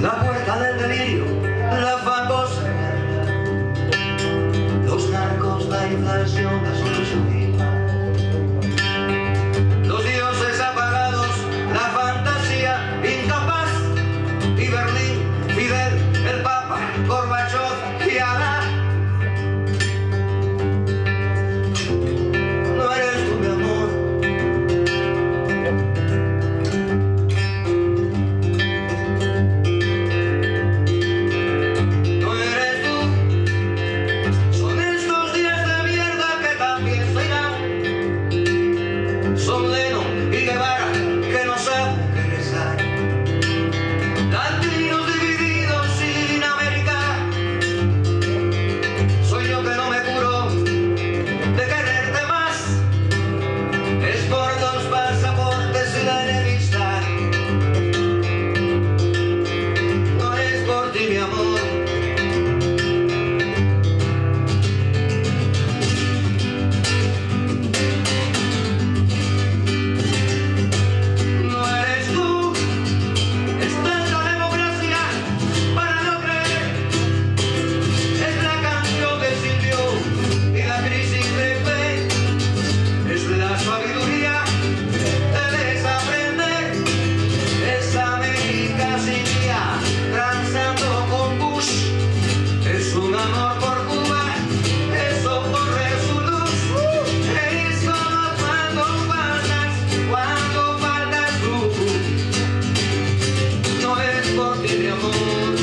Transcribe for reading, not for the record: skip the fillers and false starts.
la puerta del delirio, la famosa guerra, los narcos, la inflación, la solución final, los dioses apagados, la fantasía incapaz, y Berlín, Fidel, el Papa, Gorbachov y Alá. No eres tú, mi amor. No eres tú. Son estos días de mierda que también se irán. Son Lennon y Guevara que no saben regresar. Latinos divididos sin América. Soy yo que no me curo de quererte más. Es por los pasaportes y la enemistad. No es por ti, mi amor. No eres tú. Es tanta democracia para no creer. Es la canción de Silvio y la crisis de fe. Es la sabiduría de desaprender. Es América sin día, transando con Bush. Es un amor por Cuba, es socorrer su luz. Es como cuando faltas tú. No es por ti, mi amor.